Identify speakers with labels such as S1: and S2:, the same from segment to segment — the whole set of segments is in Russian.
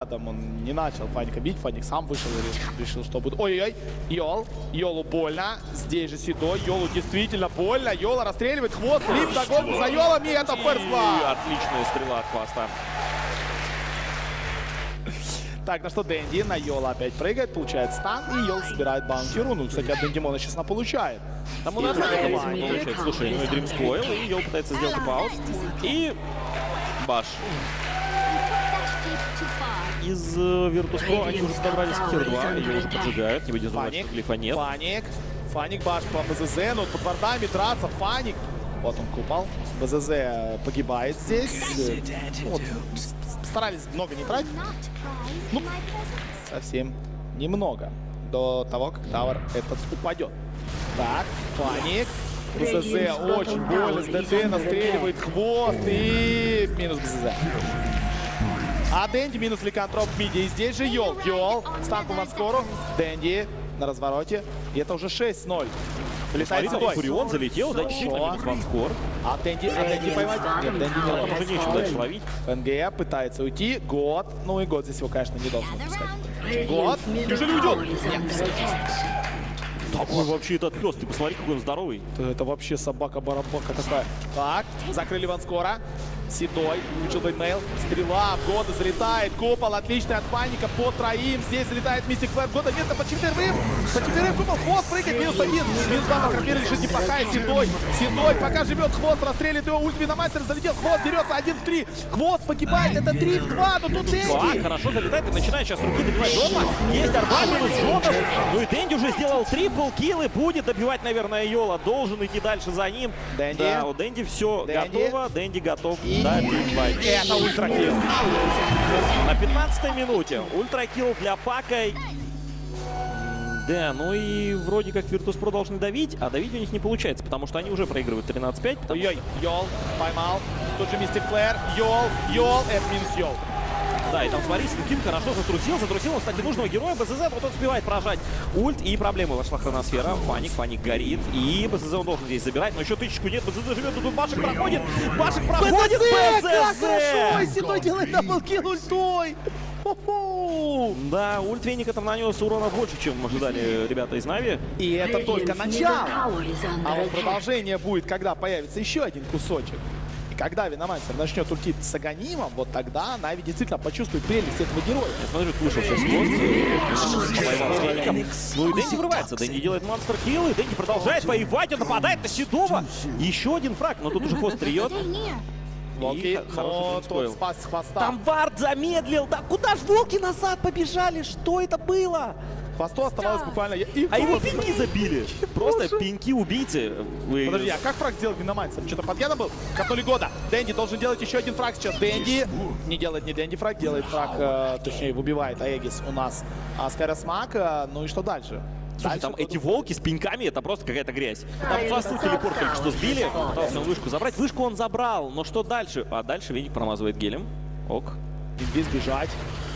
S1: Он не начал Фаника бить, Фаник сам вышел и решил, что будет. Ой-ой-ой, Йолу больно. Здесь же Седой, Йолу действительно больно. Йола расстреливает хвост, флип на голову за Йолом, и это ферст-блад.
S2: Отличная стрела от хвоста.
S1: Так, на что Дэнди на Йола опять прыгает, получает стан, и Йол собирает баунти руну. Кстати, от Дэндимона сейчас она получает.
S2: Там у нас получается, слушай, ну и Дрим Скойл, и Йол пытается сделать пауз. И баш. Из Virtus.pro они уже подобрались к тир-2, ее уже поджигают, не будет забывать, что глифа нет.
S1: Фаник баш по БЗЗ, но под вардами драться, Фаник. Вот он купал. БЗЗ погибает здесь. Вот. Старались много не тратить. Ну, совсем немного. До того, как тавер этот упадет. Так, Фаник. БЗЗ очень больно, с ДТ настреливает хвост и минус БЗЗ. А Дэнди минус ликантроп в миде. И здесь же Йол. Стан по ванскору. Дэнди на развороте. И это уже 6-0. Вылетает Седой.
S2: Фурион залетел, да, действительно минус ванскор.
S1: А Дэнди поймать? Нет, Дэнди не
S2: ловит. Уже нечего дальше ловить.
S1: ФНГ пытается уйти. Год. Ну и Год здесь его, конечно, не должен пускать. Год. Неужели уйдет?
S2: Такой вообще этот пес, ты посмотри, какой он здоровый.
S1: Это вообще собака-барабака такая. Так, закрыли ванскора. Седой, включил бейнмейл, стрела, Года залетает, купол, отличный от Фаника по троим, здесь залетает Мистик Флэр, Года нет, по четверым, купол, хвост прыгает, минус 1, минус 2, Макрофер решит неплохая, Седой, пока живет хвост, расстреливает его, ульт Виномастер залетел, хвост дерется 1 в 3, хвост погибает, это 3 в 2, но тут Дэнди.
S2: Хорошо залетает и начинает сейчас руки добивать Джота, есть арба минус Джота, ну и Дэнди уже сделал трипл килл и будет добивать, наверное, Йола, должен идти дальше за ним.
S1: Дэнди.
S2: Да, у Дэнди все готово, Дэнди готов. Да,
S1: это ультракилл.
S2: На 15-й минуте ультракилл для Пака. Да, ну и вроде как Virtus.pro должны давить, а давить у них не получается, потому что они уже проигрывают 13-5.
S1: Ой-ой, Йол поймал. Тут же Мистик Флэр. Йол, это минус Йол.
S2: Да, и там, смотри, Свинкин хорошо затрусил он, кстати, нужного героя, БЗЗ, вот он успевает прожать ульт, и проблема вошла хроносфера, Фаник горит, и БЗЗ он должен здесь забирать, но еще тычечку нет, БЗЗ живет, тут Башек проходит, БЗЗ!
S1: Как хорошо, Седой делает даблкилл ультой!
S2: Да, ульт Веников нанес урона больше, чем ожидали ребята из Нави.
S1: И это только начало, а вот продолжение будет, когда появится еще один кусочек. Когда Виномастер начнет ультить с Аганимом, вот тогда Нави действительно почувствует прелесть этого героя.
S2: Я смотрю, вышел сейчас ну и Дэнди врывается, Дэнди делает монстр-килл, и Дэнди продолжает воевать, он нападает на Седова. Еще один фраг, но тут уже хвост триет.
S1: Волки, но тот спас с хвоста.
S2: Там вард замедлил, да куда ж волки назад побежали, что это было?
S1: Хвосту оставалось буквально...
S2: А его пеньки забили. Просто пеньки убийцы.
S1: Подожди, а как фраг сделал Виномастер? Что-то подъедом был? Капнули Года. Дэнди должен делать еще один фраг сейчас. Дэнди не делает не Дэнди фраг, делает фраг, точнее выбивает Аегис у нас Скайросмак. Ну и что дальше?
S2: Слушай, там эти волки с пеньками, это просто какая-то грязь. Там фасту телепорт только что сбили, пытался вышку забрать. Вышку он забрал, но что дальше? А дальше Веник промазывает гелем. Ок.
S1: Инвиз бежать.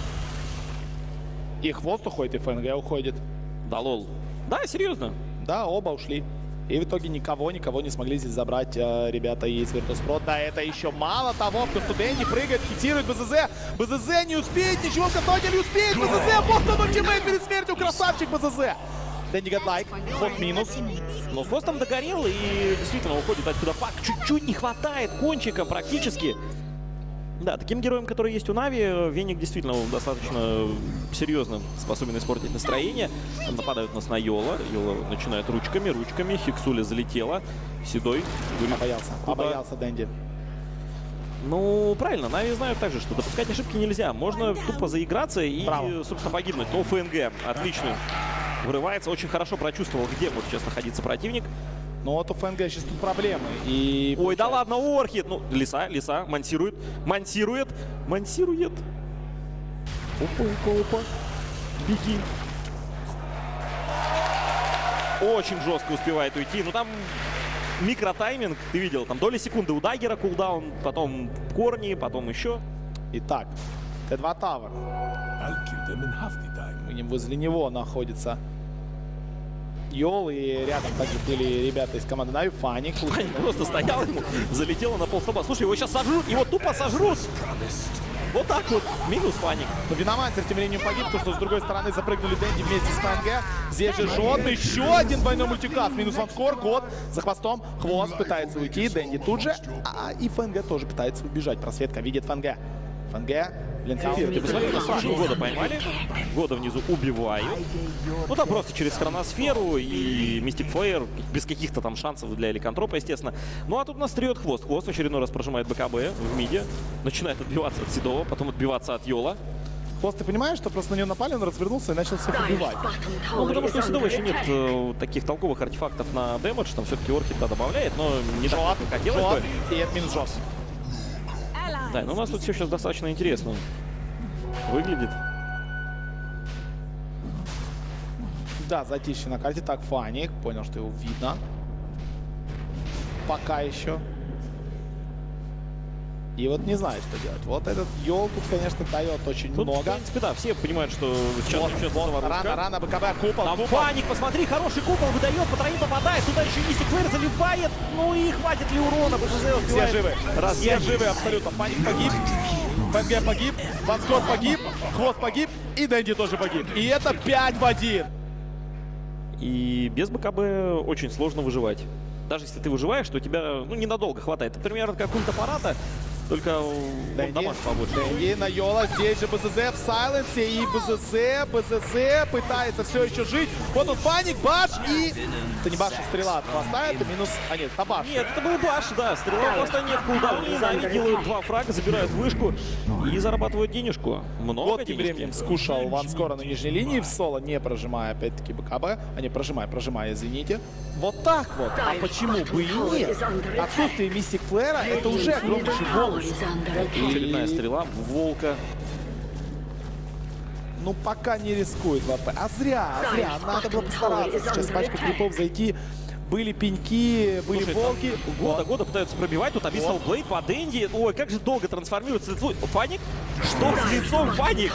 S1: И хвост уходит, и ФНГ уходит.
S2: Да лол. Да, серьезно.
S1: Да, оба ушли. И в итоге никого не смогли здесь забрать ребята из Virtus.pro. Да, это еще мало того, потому что Дэнди прыгает, хитирует БЗЗ. БЗЗ не успеет, ничего в не успеет. БЗЗ, вот он ультимейт перед смертью, красавчик БЗЗ. Дэнди гадлайк, ход минус.
S2: Но хвост там догорел и действительно уходит отсюда Пак. Чуть-чуть не хватает кончика практически. Да, таким героем, который есть у Нави, Веник действительно достаточно серьезно способен испортить настроение. Там нападают нас на Йола. Йола начинает ручками. Хиксуля залетела. Седой.
S1: Побоялся Дэнди.
S2: Ну, правильно, Нави знают также, что допускать ошибки нельзя. Можно тупо заиграться и, собственно, погибнуть. Но ФНГ отлично врывается. Очень хорошо прочувствовал, где может сейчас находиться противник.
S1: Но вот у ФНГ сейчас тут проблемы. И...
S2: Ой, да ладно, Орхид. Ну, Лиса, монтирует. Опа. Беги. Очень жестко успевает уйти. Ну, там микротайминг, ты видел. Там доли секунды у Даггера кулдаун, потом корни, потом еще.
S1: Итак, Т2 Тавер. Возле него находится Йол, и рядом также были ребята из команды Нави. Фаник
S2: просто стоял ему, залетело на полстоба. Слушай, его сейчас сожрут, его тупо сожрут. Вот так вот. Минус Фаник.
S1: Но Виномансер тем временем погиб, потому что с другой стороны запрыгнули Дэнди вместе с ФНГ. Здесь же Жот, еще один двойной мультикаст. Минус ванскор, год за хвостом. Хвост пытается уйти, Дэнди тут же. И ФНГ тоже пытается убежать. Просветка видит ФНГ. ФНГ.
S2: Ты посмотри, на сразу Года поймали. Года внизу убивают. Ну там просто через хроносферу и Мистик Флеер без каких-то там шансов для Ликантропа, естественно. Ну а тут нас трет Хвост. Хвост в очередной раз прожимает БКБ в миде. Начинает отбиваться от Седова, потом отбиваться от Йола.
S1: Хвост, ты понимаешь, что просто на него напали, он развернулся и начал всех убивать?
S2: Ну, потому что у Седова еще нет таких толковых артефактов на дэмэдж. Там все-таки Орхид добавляет, но не так, как хотелось бы.
S1: И это минус Жот.
S2: Да, но у нас тут все сейчас достаточно интересно выглядит.
S1: Да, затишье на карте. Так, Фаник. Понял, что его видно. Пока еще. И вот не знаю, что делать. Вот этот Йол тут, конечно, дает очень
S2: Тут,
S1: много.
S2: в принципе, да, все понимают, что сейчас начнется заварушка.
S1: Рано, БКБ, купол.
S2: Там Фаник, посмотри, хороший купол выдает, по троим попадает. Туда еще Мистик Флеер заливает. Ну и хватит ли урона?
S1: Все живы. Все живы абсолютно. Фаник погиб. ФНГ погиб. Ванскор погиб. Хвост погиб. И Дэнди тоже погиб. И это 5 в 1.
S2: И без БКБ очень сложно выживать. Даже если ты выживаешь, то у тебя ненадолго хватает. Например, как ультапарата, только дамаж побольше.
S1: Дэнди на Йола, здесь же БЗЗ в сайленсе, и БЗЗ пытается все еще жить. Вот он Фаник, баш, и... Это не баш, а стрела от хвоста, это минус... А нет, это баш.
S2: Нет, это был баш, да. Стрела просто нет кулдауна, Нави делают 2 фрага, забирают вышку и зарабатывают денежку. Много
S1: Вот тем временем скушал ванскора на нижней линии в соло, не прожимая опять-таки БКБ. А не, прожимая, извините. Вот так вот. А почему бы и нет? Отсутствие Мистик Флэра — это уже огромнейший бонус.
S2: Очередная стрела в Волка.
S1: Ну, пока не рискует ВП. А зря. Надо было постараться. Сейчас пачка крипов зайти. Были пеньки, были волки.
S2: Года пытаются пробивать. Тут Abyssal Blade по Дэнди. Ой, как же долго трансформируется. Фаник? Что с лицом Фаник?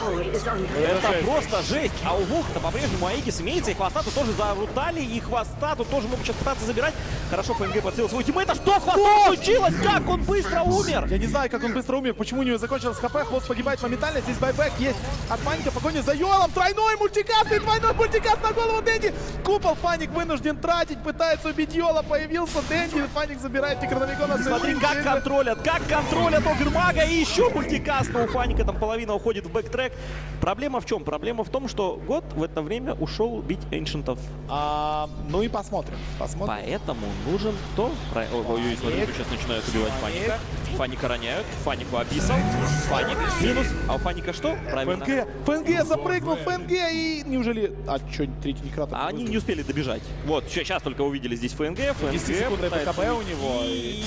S2: Это просто жесть. А у Волка-то по-прежнему Аегис имеется. И хвоста тут тоже зарутали. И хвоста тут тоже могут сейчас пытаться забирать. Хорошо, ФНГ подсел свой тиммейта. Что с хвостом случилось? Как он быстро умер?
S1: Я не знаю, как он быстро умер. Почему у него закончилось ХП. Хвост погибает моментально. Здесь байбек есть от Фаника. Погоня за Йолом. Тройной мультикаст и двойной мультикаст на голову Дэнди. Купол Фаник вынужден тратить. Пытается убить Йола, появился Дэнди, Фаник забирает Некрономикона.
S2: Смотри, как контролят Огрмага, и еще мультикаст, но у Фаника там половина уходит в бэктрек. Проблема в чем? Проблема в том, что Год в это время ушел бить Эншентов.
S1: Ну и посмотрим.
S2: Поэтому нужен кто? Ой, смотри, сейчас начинают убивать Фаника. Фаника роняют, Фанику Abyssal. Фаник минус. А у Фаника что? Правильно.
S1: ФНГ запрыгнул, ФНГ, и неужели... А что, третий Некратор?
S2: А они не успели добежать. Вот, сейчас только увидели здесь ФНГ.
S1: 10 секундное БКБ у него.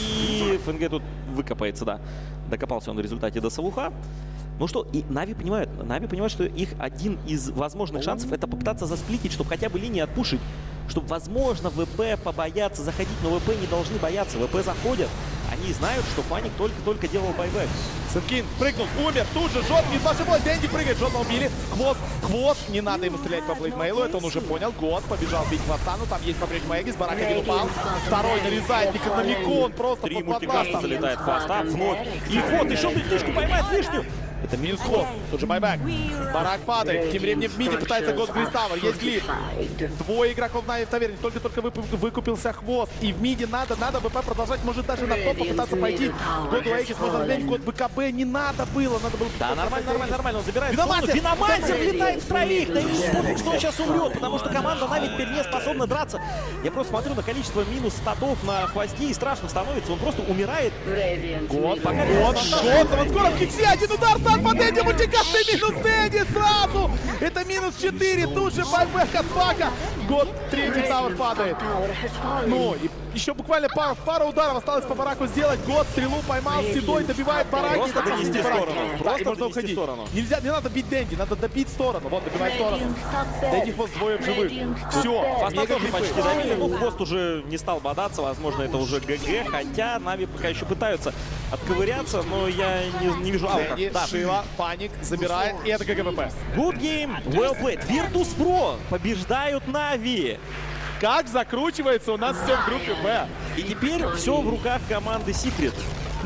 S2: И ФНГ тут выкопается, да. Докопался он в результате до Савуха. Ну что, и Нави понимают, что их один из возможных шансов — это попытаться засплитить, чтобы хотя бы линии отпушить. Чтобы, возможно, ВП побоятся заходить, но ВП не должны бояться. ВП заходят. Они знают, что Фаник только делал байбек.
S1: Сенкин прыгнул, умер, тут же Жот, не ошиблась, Дэнди прыгает, Жота убили. Хвост, не надо ему стрелять по блейдмейлу, это он уже понял. Год побежал бить хвоста, но там есть по-прежнему Эгис, Барак один упал. Второй нарезает, Некрономикон просто
S2: 3 мультикаста залетает хвоста, вновь. И вот, еще ближнюшку поймает лишнюю.
S1: Это минус Хвост, тут же байбек. Барак падает, тем временем в миде пытается Год Глистауэр, есть глиф. Двое игроков на таверне, только выкупился Хвост. И в миде надо ВП продолжать, может даже на топ попытаться пойти. Году Эгис можно взять, Год БКБ не надо было.
S2: Да, нормально, он забирает. Виномансер влетает в троих, да и пофиг, что он сейчас умрет, потому что команда Нави теперь не способна драться. Я просто смотрю на количество минус статов на хвосте, и страшно становится, он просто умирает.
S1: Год, Жот, он скоро в киксе, один удар, стан по Дэнди, мультикаст и минус Дэнди сразу. Это минус 4, тут же байбек от Пака. Год, третий тавер падает. Ну, и еще буквально пара ударов осталось по Бараку сделать. Год стрелу поймал, Седой добивает Бараки.
S2: Просто донести сторону.
S1: Да, и можно уходить. Нельзя, не надо бить Дэнди, надо добить сторону. Вот, добивает сторону. Дэнди Хвост двое в живых. Все,
S2: Хвоста тоже почти добили, но Хвост уже не стал бодаться. Возможно, это уже ГГ, хотя Нави пока еще пытаются отковыряться, но я не вижу аута.
S1: Да. Шила, Фаник забирает, и это ГГВП.
S2: Good game, well played. Virtus.pro побеждают Нави.
S1: Как закручивается у нас все в группе Б.
S2: И теперь все в руках команды Secret.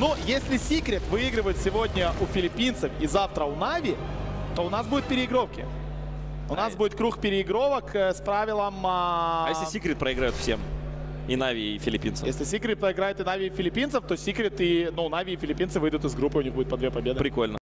S1: Ну, если Секрет выигрывает сегодня у филиппинцев и завтра у Нави, то у нас будет переигровки. У нас будет круг переигровок с правилом...
S2: А если Секрет проиграют всем? И Нави, и филиппинцев?
S1: Если Секрет проиграет и Нави, и филиппинцев, то Секрет и... Ну, Нави и филиппинцы выйдут из группы, у них будет по 2 победы.
S2: Прикольно.